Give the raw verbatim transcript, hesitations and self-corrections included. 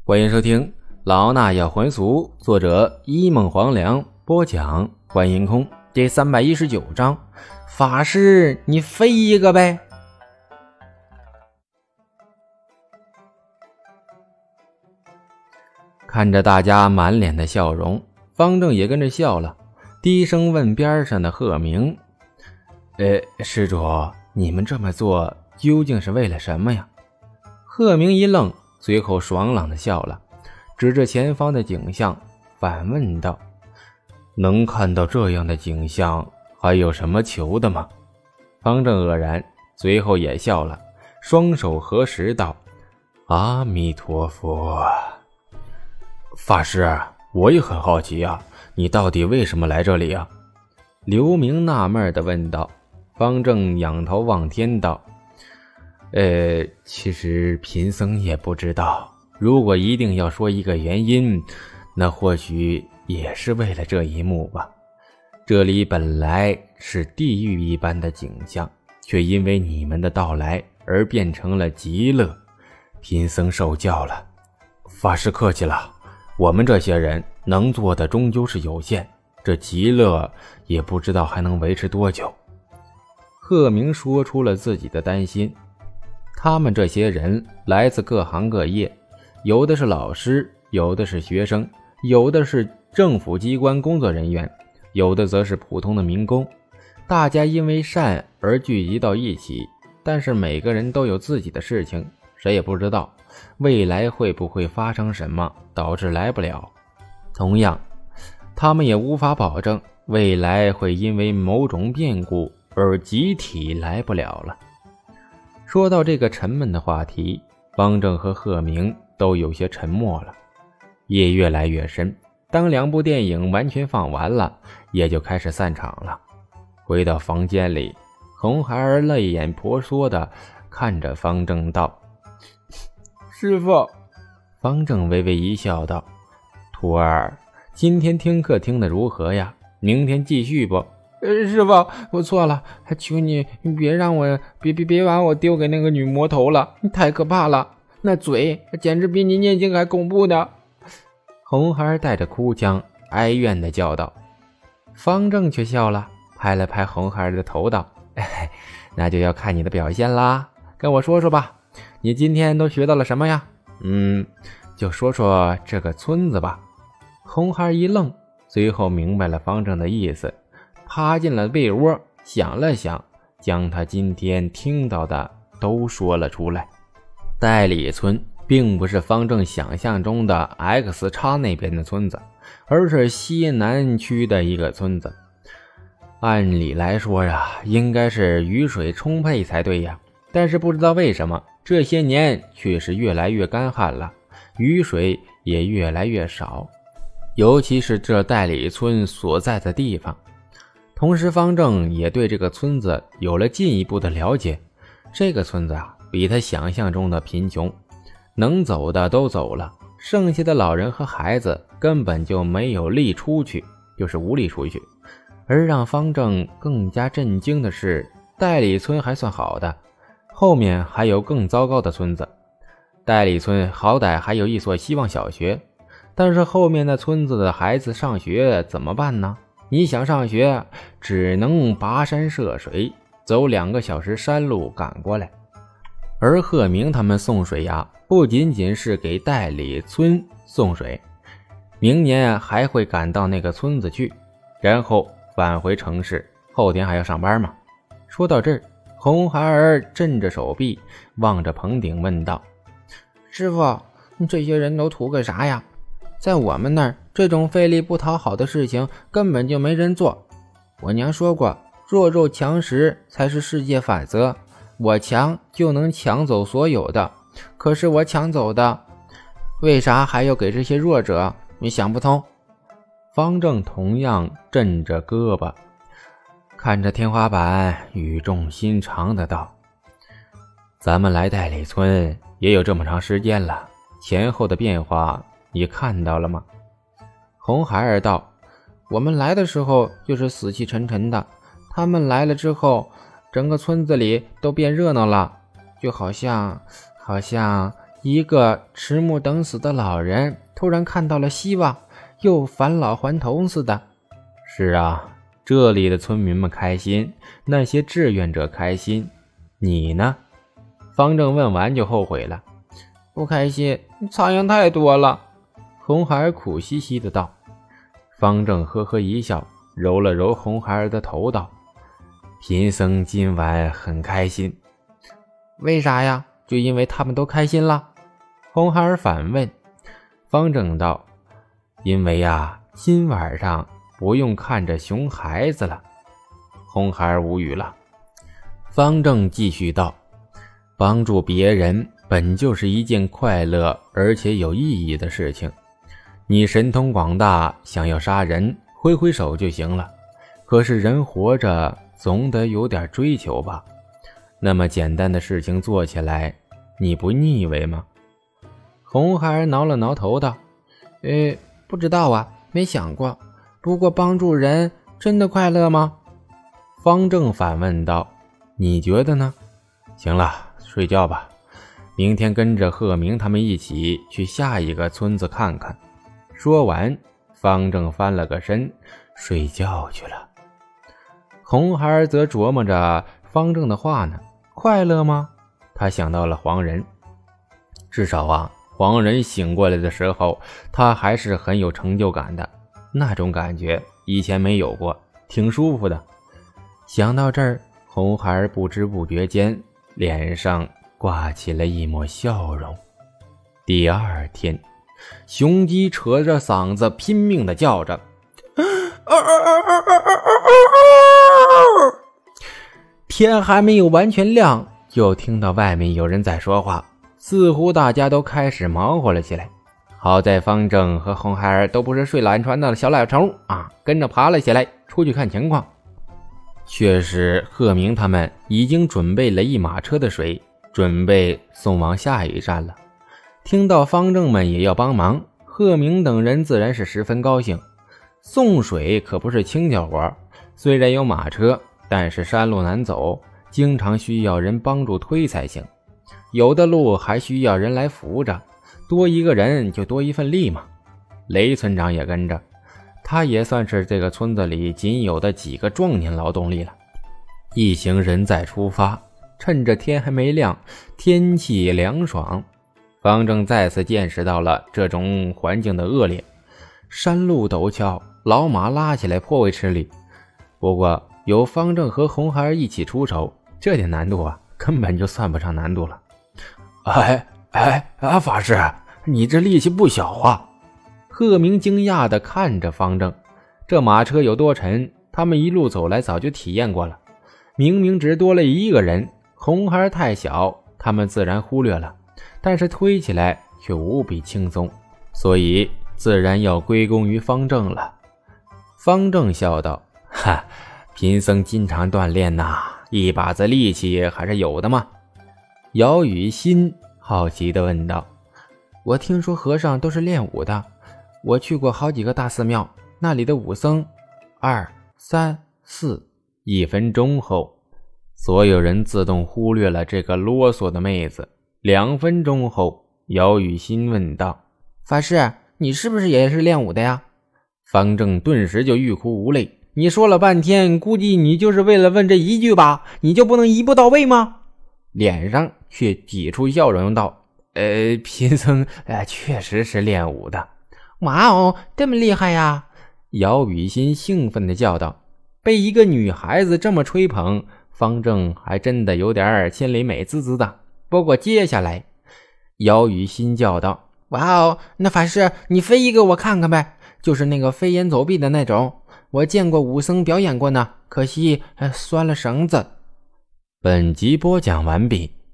欢迎收听老衲要还俗，作者一梦黄粱，播讲欢迎空。第三百一十九章，法师你飞一个呗。看着大家满脸的笑容，方正也跟着笑了，低声问边上的鹤鸣：呃，施主，你们这么做究竟是为了什么呀？鹤鸣一愣，随后爽朗地笑了，指着前方的景象反问道：能看到这样的景象还有什么求的吗？方正愕然，随后也笑了，双手合十道：阿弥陀佛。法师，我也很好奇啊，你到底为什么来这里啊？刘明纳闷地问道。方正仰头望天道：呃，其实贫僧也不知道，如果一定要说一个原因，那或许也是为了这一幕吧。这里本来是地狱一般的景象，却因为你们的到来而变成了极乐，贫僧受教了。法师客气了，我们这些人能做的终究是有限，这极乐也不知道还能维持多久。鹤鸣说出了自己的担心，他们这些人来自各行各业，有的是老师，有的是学生，有的是政府机关工作人员，有的则是普通的民工。大家因为善而聚集到一起，但是每个人都有自己的事情，谁也不知道未来会不会发生什么导致来不了。同样，他们也无法保证未来会因为某种变故而集体来不了了。说到这个沉闷的话题，方正和鹤鸣都有些沉默了。夜越来越深，当两部电影完全放完了，也就开始散场了。回到房间里，红孩儿泪眼婆娑地看着方正道：师父。方正微微一笑道：徒儿，今天听课听得如何呀？明天继续不？ 呃，师父，我错了，求你别让我别别别把我丢给那个女魔头了，太可怕了，那嘴简直比你念经还恐怖的。 红孩带着哭腔哀怨地叫道。方正却笑了，拍了拍红孩的头道：哎，那就要看你的表现啦，跟我说说吧，你今天都学到了什么呀？嗯，就说说这个村子吧。红孩一愣，随后明白了方正的意思，趴进了被窝，想了想，将他今天听到的都说了出来。代理村并不是方正想象中的 X 叉那边的村子，而是西南区的一个村子。按理来说呀，应该是雨水充沛才对呀，但是不知道为什么这些年却是越来越干旱了，雨水也越来越少，尤其是这代理村所在的地方。同时方正也对这个村子有了进一步的了解，这个村子啊，比他想象中的贫穷，能走的都走了，剩下的老人和孩子根本就没有力出去，就是无力出去。而让方正更加震惊的是，代理村还算好的，后面还有更糟糕的村子。代理村好歹还有一所希望小学，但是后面的村子的孩子上学怎么办呢？你想上学，只能跋山涉水，走两个小时山路赶过来。而鹤鸣他们送水呀，不仅仅是给代理村送水，明年还会赶到那个村子去，然后返回城市，后天还要上班嘛。说到这儿，红孩儿震着手臂，望着棚顶问道： 师父，这些人都图个啥呀？在我们那儿，这种费力不讨好的事情根本就没人做。我娘说过，弱肉强食才是世界法则，我强就能抢走所有的，可是我抢走的，为啥还要给这些弱者？你想不通。 方正同样震着胳膊，看着天花板，语重心长的道：咱们来代理村也有这么长时间了，前后的变化你看到了吗？ 红孩儿道：我们来的时候就是死气沉沉的，他们来了之后，整个村子里都变热闹了，就好像好像一个迟暮等死的老人突然看到了希望，又返老还童似的。 是啊，这里的村民们开心，那些志愿者开心，你呢？方正问完就后悔了。 不开心，苍蝇太多了。 红孩儿苦兮兮的道。方正呵呵一笑，揉了揉红孩儿的头道：贫僧今晚很开心。 为啥呀？就因为他们都开心了？ 红孩儿反问。方正道：因为呀，今晚上不用看着熊孩子了。红孩儿无语了。方正继续道：帮助别人本就是一件快乐而且有意义的事情。你神通广大，想要杀人，挥挥手就行了。可是人活着总得有点追求吧？那么简单的事情做起来，你不腻味吗？ 红孩儿挠了挠头道：呃，不知道啊，没想过。不过帮助人真的快乐吗？ 方正反问道：你觉得呢？行了，睡觉吧。明天跟着贺明他们一起去下一个村子看看。说完，方正翻了个身，睡觉去了。红孩儿则琢磨着方正的话呢，快乐吗？他想到了黄仁，至少啊，黄仁醒过来的时候，他还是很有成就感的，那种感觉以前没有过，挺舒服的。想到这儿，红孩儿不知不觉间脸上挂起了一抹笑容。第二天，雄鸡扯着嗓子拼命地叫着，天还没有完全亮，就听到外面有人在说话，似乎大家都开始忙活了起来。好在方正和红孩儿都不是睡懒船的小懒虫啊，跟着爬了起来，出去看情况。却是贺明他们已经准备了一马车的水，准备送往下一站了。听到方正们也要帮忙，贺明等人自然是十分高兴。送水可不是轻巧活，虽然有马车，但是山路难走，经常需要人帮助推才行。有的路还需要人来扶着，多一个人就多一份力嘛。雷村长也跟着，他也算是这个村子里仅有的几个壮年劳动力了。一行人再出发，趁着天还没亮，天气凉爽，方正再次见识到了这种环境的恶劣。山路陡峭，老马拉起来颇为吃力。不过有方正和红孩儿一起出手，这点难度啊，根本就算不上难度了。哎哎啊，法师，你这力气不小啊！贺明惊讶地看着方正，这马车有多沉，他们一路走来早就体验过了。明明只多了一个人，红孩儿太小，他们自然忽略了，但是推起来却无比轻松，所以自然要归功于方正了。方正笑道：哈，贫僧经常锻炼呐，一把子力气还是有的嘛。姚雨欣好奇地问道： 我听说和尚都是练武的，我去过好几个大寺庙，那里的武僧二三四。 一分钟后，所有人自动忽略了这个啰嗦的妹子。两分钟后，姚雨欣问道： 法师，你是不是也是练武的呀？ 方正顿时就欲哭无泪。你说了半天，估计你就是为了问这一句吧？你就不能一步到位吗？脸上却挤出笑容道：呃，贫僧呃确实是练武的。 哇哦，这么厉害呀！ 姚雨欣兴奋地叫道。被一个女孩子这么吹捧，方正还真的有点心里美滋滋的。不过接下来，姚雨欣叫道： 哇哦，那法师你飞一个我看看呗，就是那个飞檐走壁的那种，我见过武僧表演过呢，可惜、呃、拴了绳子。 本集播讲完毕。